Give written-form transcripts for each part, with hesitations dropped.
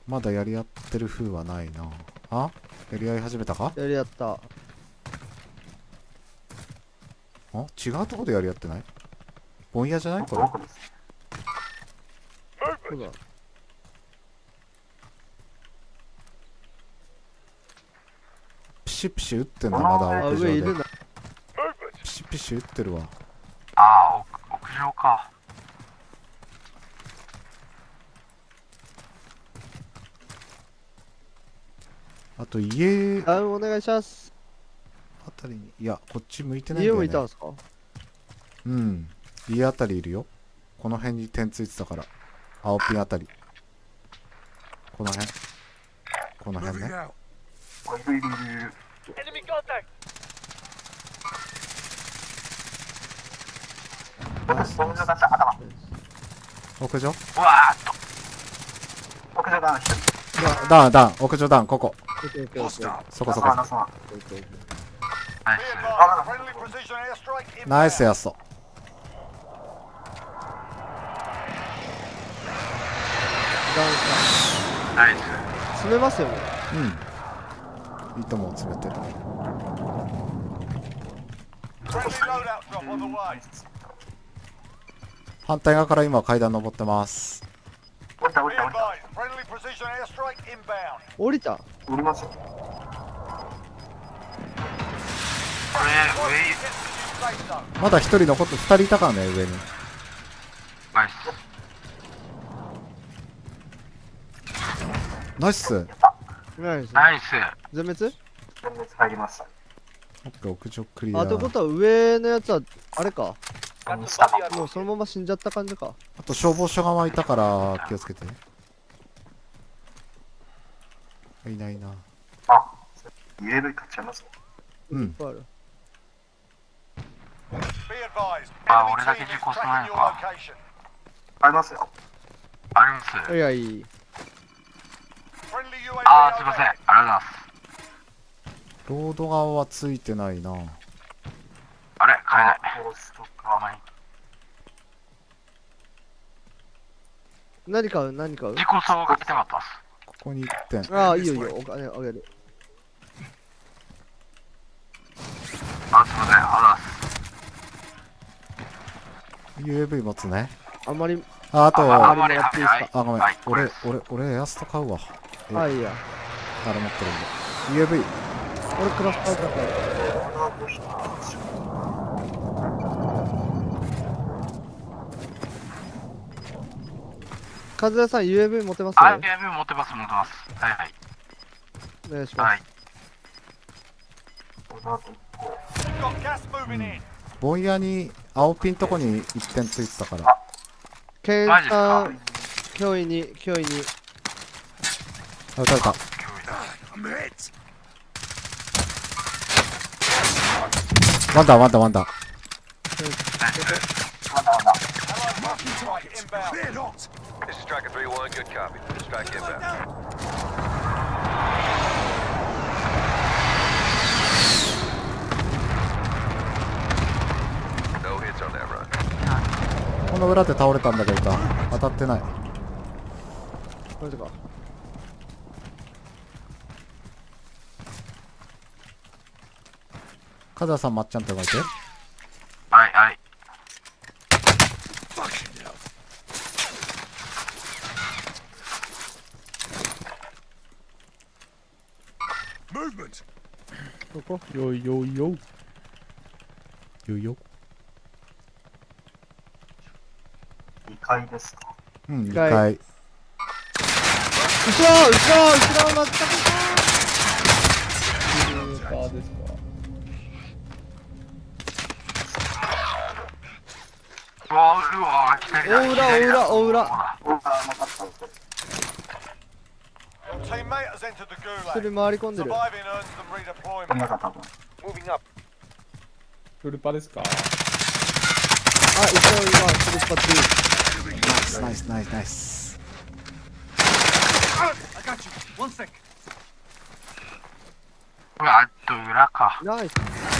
まだやり合ってる風はないな。あ、やり合い始めたか？ やり合った。 あ、違うとこでやり合ってない？ぼんやじゃないこれ。 そうだ。 ピシピシ打ってんだ、まだあ、 屋上で。 上いるな。 ピシピシ打ってるわ。 ああ、屋上か。 あと家あ、お願いします。 あたりに、いや、こっち向いてないんだ家よね。 もいたんすか？ うん。家あたりいるよ。この辺に点ついてたから。青ピンあたり。この辺。この辺ね。ナイスナイス。屋上？ うわーっと。 屋上がダウンダウン。屋上ダウン。ここ。 オッケーオッケーオッケー。 そこそこ。 ナイス。 ナイスやっそ。 ナイス。 詰めますよね。 うん。いいとも詰めてる。反対側から今階段登ってます。 降りた降りた降りた。 降りた。 降りますよ。 これ、 まだ一人残って二人いたからね、上に。 ナイス。 ナイス。 ナイス。 ナイス。 全滅？ 全滅入りました。 オッケー、屋上クリア。 あ、ってことは上のやつは、あれか。 下もうそのまま死んじゃった感じか。 あと消防署側いたから気をつけて。いないな。 あ、UAV 買っちゃいます。 うん。 ある。 あ、俺だけ事故しないのか。 ありますよ。 あります。 いや、いい。 あー、すいません。ありがとうございます。 ロード側はついてないな。 あれ買えない。 コースとあ、 か。 何買う？何買う？ 事故総が来てます。 ここに1点。 ああ、いいよいいよ。お金あげる。 あ、すいません。ありがとうございます。 UAV 持つね。 あんまり。 あと、 ああまりもらっていいですか？ あ、ごめん。 はい俺、エアスト買うわ。 あ、いいや。 あれ持ってるんで。UAV。 俺クラスパウダー買う。和也さん UAV 持てます？ あ、UAV 持ってます、持ってます。はいはい。 お願いします。 はい。 ぼんやに青ピンとこに1点ついてたから。 ケンマジっすさか？ ん、脅威に、脅威に。 あ、撃たれた。ワンダーワンダーワンダー。この裏で倒れたんだけど当たってない。 マジか。 カザさんまっちゃんとかいて。 はいはい。 ここよいよいよ。 よいよ。 2階ですか。 うん、2 階階。 後ろ真っ赤ですか？ うわうわ来た来た。 大裏大裏大裏。一人回り込んでる。 こんな方も。 フルパですか？ あ、一応今スルスパッナイスナイスナイス。 うわあと裏か。 ナイス。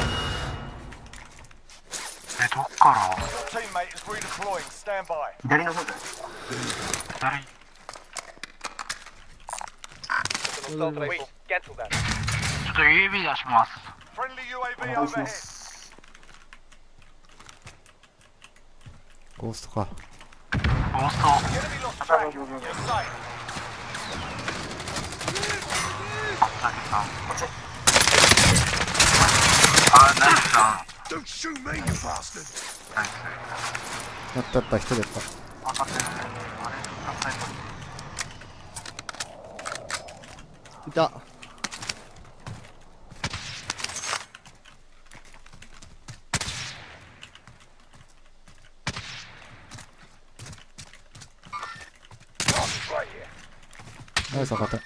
どっから左の方じゃないですか。 左。 ちょっと UAV 出します。 お願いします。 ゴーストか。 ゴースト。さきさん。あ、ナイスさん。ナイス。 やったやった、一人やった。 当たってるね。あれ、サイト。 いた。 ナイス、赤手。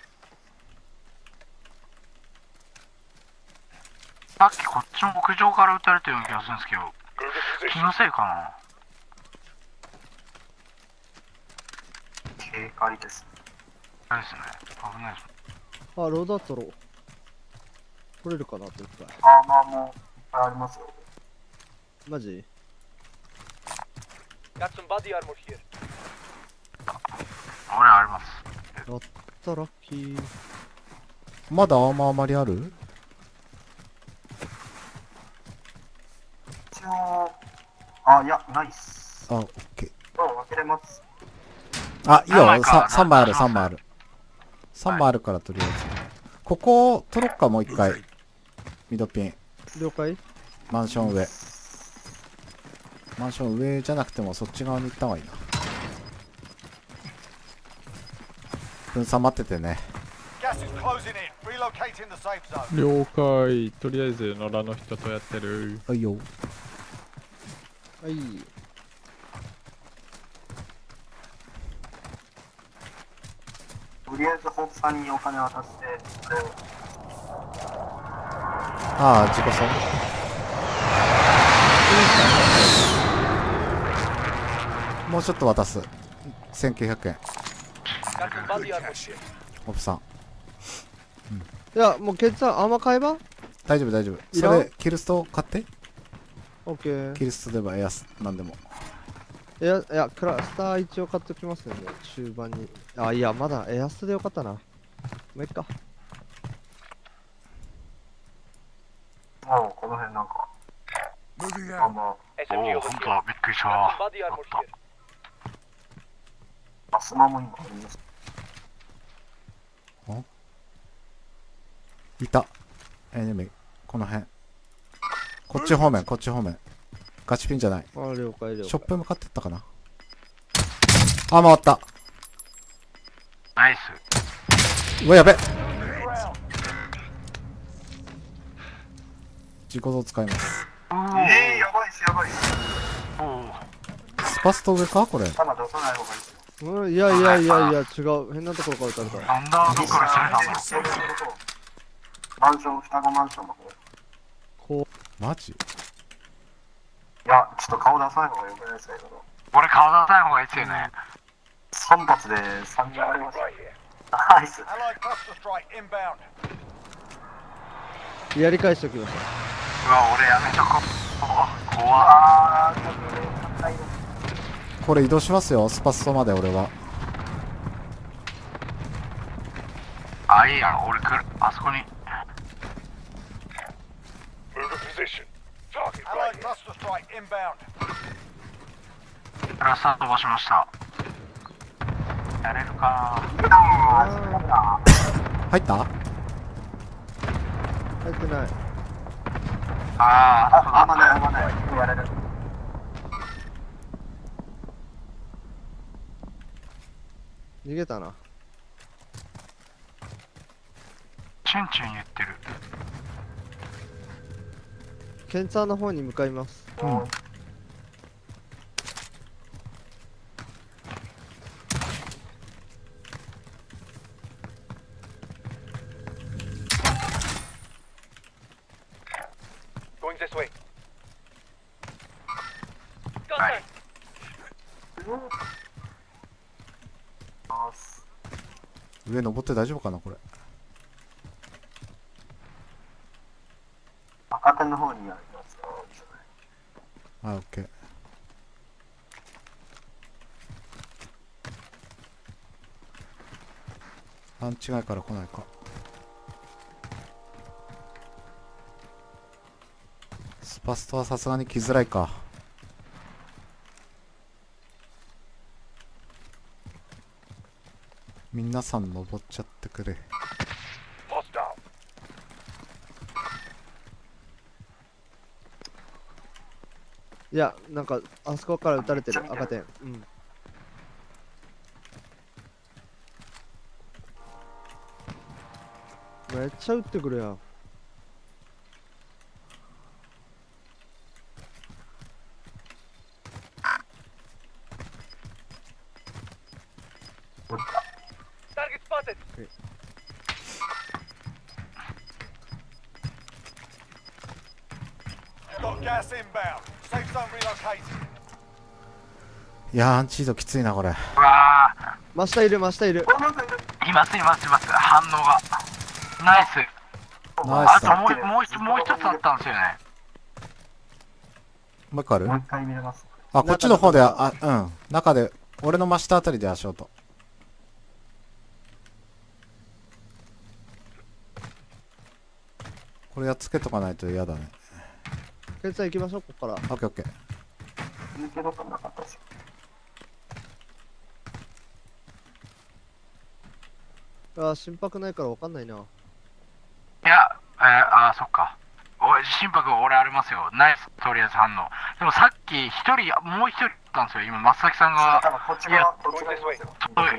さっきこっちの屋上から撃たれたような気がするんですけど、気のせいかな。 警戒です。 あれですね。危ないです。 あ、ロードアットロー。取れるかなといっぱい。 アーマーもいっぱいありますよ。 マジ？ 俺あります。 やったラッキー。 まだアーマーあまりある？ 一応、あ、いや、ないっす。 あ、オッケー。 分けれます。 あ、いいよ、 何枚か 3枚ある、 何枚 3枚ある。3枚あるからとりあえず。ここ、取ろっか、もう一回。ミドピン。 了解？ マンション上。マンション上じゃなくてもそっち側に行った方がいいな。分散待っててね。 了解。とりあえず野良の人とやってる。 はいよ。 はい。 とりあえず、ホープさんにお金渡して、これをああ、自己損。もうちょっと渡す。1900円。オプさん。 いや、もうケンさん、あんま買えば？ 大丈夫大丈夫。 いらんそれ、キルスト買って。 オッケー。 キルストでもエアス、なんでも。 いや、クラスター一応買っておきますね、もう中盤に。あ、いや、まだエアストでよかったな。もういっか。 もうこの辺なんか、アーマー、 おお、ほんとだ、びっくりした。あった。 アスマも今あります。 いた。エネミー。この辺。こっち方面、こっち方面。ガチピンじゃない。 あ、了解了解。 ショップ向かってったかな。あ、回った。 ナイス。 うわ、やべ。自己像使います。 おお。 やばいっす、やばいっす。 おお。 スパスト上かこれ。 弾出さない方がいいっすよ。 うん、いやいやいやいや、違う。変なところから撃たれた。 なんだ、どっからされたんだ。 そういうこと。マンション、双子マンションの方。 こマジ？ いや、ちょっと顔出さない方がよくないですか、今の。 俺顔出さない方がいいっすよね。 3発で3人ありました。ナイス。 う。やり返しておきましうわ、俺やめとこ。怖っ。 あー、高いです。 これ移動しますよ。スパストまで俺は。 あ、いいやん、俺来る。あそこに。クラスター飛ばしました。やれるか入ったた。入ってない。 な。ああんまない、あんまない。もうやれる。 逃げたな。 チュンチュン言ってる。 ケンさんの方に向かいます。 うん。 はい。 上登って大丈夫かなこれ。 赤点の方にありますよ。 あ、オッケー。勘違いから来ないか。 バストはさすがに来づらいか。皆さん登っちゃってくれ。 いや、なんか、あそこから撃たれてる、赤点。うん。めっちゃ撃ってくるやん。 いやー、アンチードきついなこれ。 うわー、 真下いる、真下いる。 いますいますいます。反応が。ナイス。 ナイスだ。 あともう一つあったんですよね。 もう一個ある？ もう一回見れます。 あ、こっちの方で、あ、うん。中で、俺の真下あたりで足音。これやっつけとかないと嫌だね。 ケンさん行きましょう、ここから。 オッケーオッケー。 抜けどこなかったですよ。 あー、心拍ないからわかんないな。 いや、そっか。心拍俺ありますよ。ナイス、とりあえず反応。でもさっき一人、もう一人いたんですよ。今、松崎さんが。 多分こっち側、こっち側いますよ。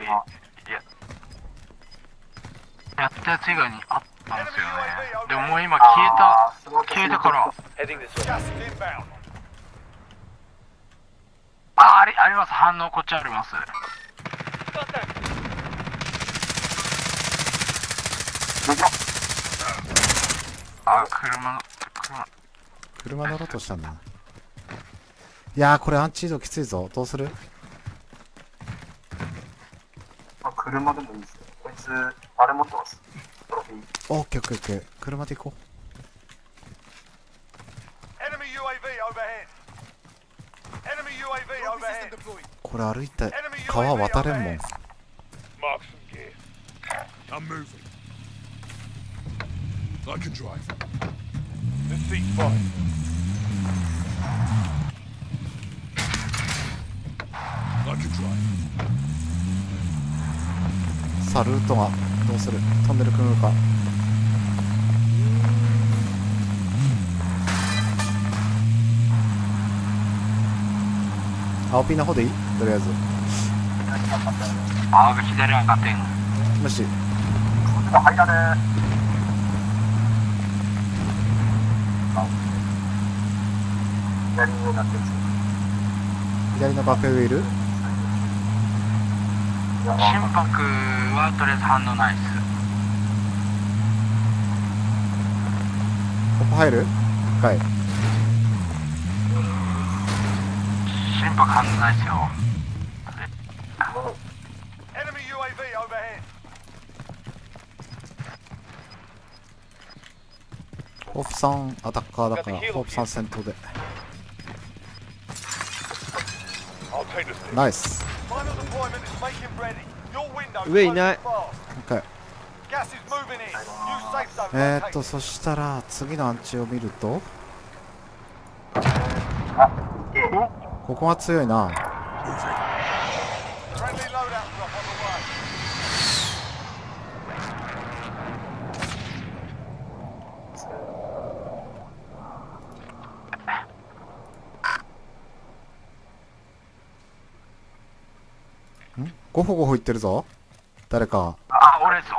やったやつ以外にあったんですよね。でももう今消えたから。あります。反応こっちあります。 車乗ろうとしたんだな。いやー、これアンチードきついぞ。どうする？ 車でもいいですよ。こいつ、あれ持ってます。トロフィー。 オッケーオッケーオッケー。車で行こう。これ歩いて川渡れんもん。さあ、ルートがどうする？トンネル組むか。青ピンの方でいい？とりあえず左赤点。 無視。 間で左になってるんですよ。 左のバックウィール？ 心拍はとりあえず反応ないっす。 ここ入る？はい。 心拍反応ないっすよ。 ホープさんアタッカーだからホープさん先頭で。ナイス。 上いない。 OK。そしたら次のアンチを見ると、ここが強いな。ゴホゴホ言ってるぞ誰か。 俺っす。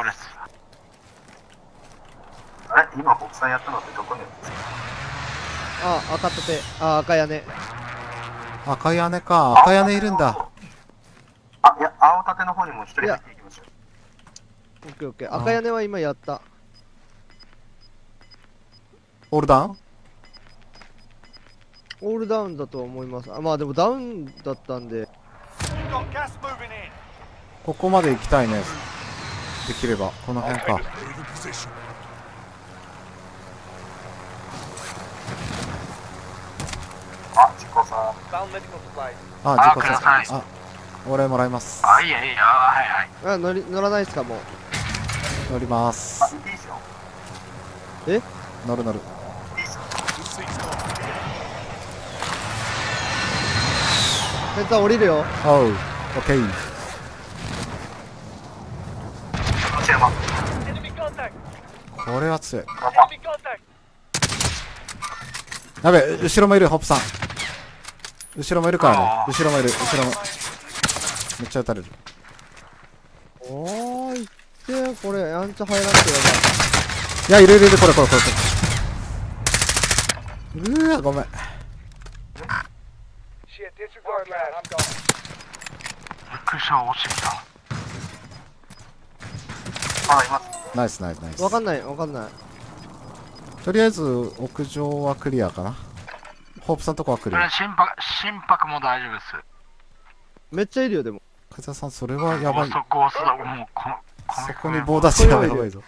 あれ今国際やったのってどこにあるんですか？ あ、赤盾。あ、赤屋根。 赤屋根か。赤屋根いるんだ。 あ、いや、青盾の方にも一人入っていきましょう。 オッケーオッケー。赤屋根は今やった。 オールダウン？ オールダウンだと思います。あ、まあでもダウンだったんで。 ここまで行きたいね。できればこの辺か。 あ、自己さん。 あ、自己さん。あ、俺もらいます。 いいや、はいはい。 乗らないっすか、もう。 乗ります。 いいですよ。 え？ 乗る。 いいですよ。 ケンタ降りるよ。 おう、オッケー。 内山。 これは強い。 また。 やべえ、後ろもいる、ホップさん。後ろもいるからね。後ろもいる、後ろも。めっちゃ撃たれる。 おーいってこれやんちゃ入らんとやいや、いるいるいる、これ。うわ、ごめん。 びっくりした落ちてきた。 まだいます。 ナイスナイスナイス。 ばい。わかんないわかんない。 とりあえず、屋上はクリアかな。ホープさんとこはクリア。 心拍も大丈夫です。 めっちゃいるよでも。 風田さん、それはやばい。 ゴーストだ。もうこのそこに棒立ちはやばいぞ。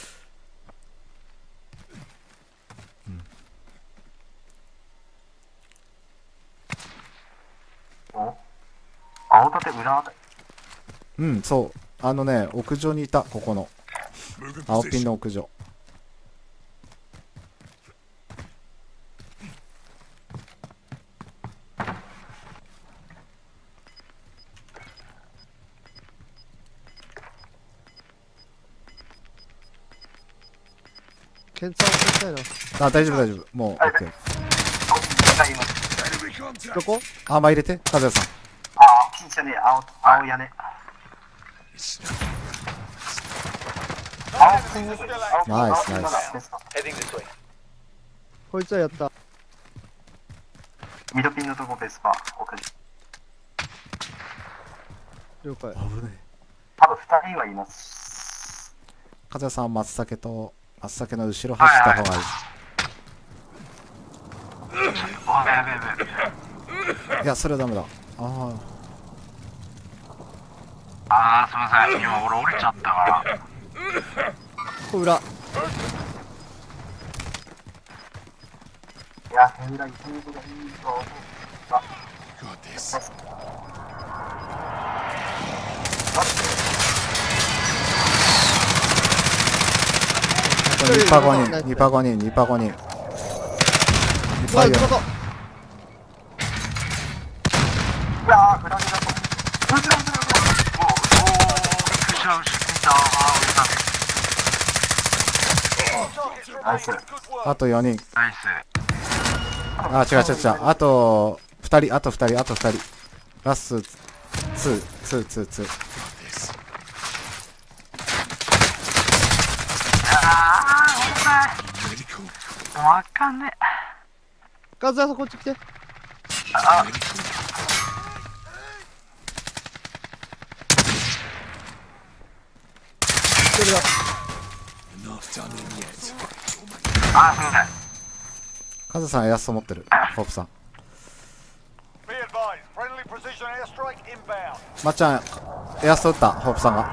お青盾裏あたり。 うん、そう。屋上にいた、ここの。青ピンの屋上。 ケンタを落としたいな。 あ、大丈夫大丈夫。もう、オッケー。 下います。 どこ？ あ、まあ入れて、風田さん。 あ、青金じゃねえ、青屋根。青金です。 ナイスナイス。 こいつはやった。 ミドピンのとこベスパー。奥に。 了解。 危ね多分2人はいます。 風田さん、松茸の後ろ走った方がいい。いや、それはダメだ。ああー、すみません。今俺降りちゃったから。 ここ裏。 いや、変だ、いつもがいいと思った。 あ、2パ5人、2パ5人、2パ5人。2パ4。 うわ、どこ？ いやー、フラグだと。 おー、びっくりした。後ろ見た。 ナイス。 あと4人。 ナイス。 あ、違う。あと2人。ラス2。 あー、ごめん。わかんねえ。 カズヤさんこっち来て。 あ、 それだ。 あ、すみません。 カズさんエアスト持ってる。ホープさん。まっちゃん、エアスト撃った。ホープさんが。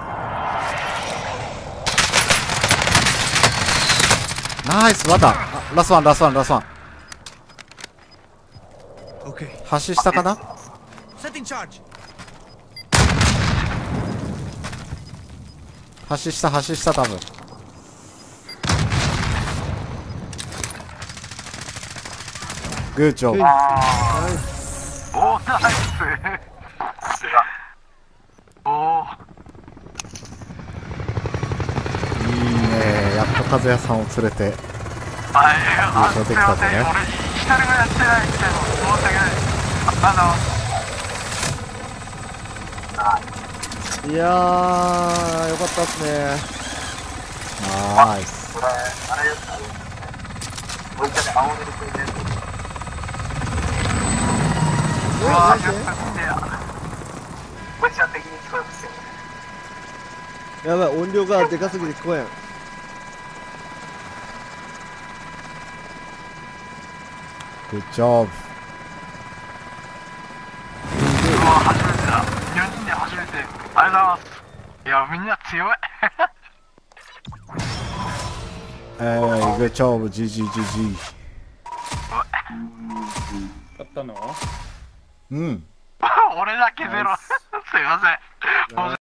ナイス、また。あ、ラスワン。橋下かな。橋下多分。グーチョブ。 おー、ナイス。おー。 いいね。やっと和也さんを連れて。 あ、 優勝できたぜね。 俺、一人もやってないけど、申し訳ない。 いやー、よかったっすね。 ナイス。 これ、あれやった。もう一回青塗りくれてる。 うわー、ちょっと来てや。 これじゃ的に聞こえますよね。 やばい、音量がでかすぎて聞こえん。 グッジョブ。 うわ、初めてだ。日本人で初めて。ありがとうございます。いや、みんな強い。 グッジョブ、GG。 買ったの？ うん。 俺だけゼロ。すいません。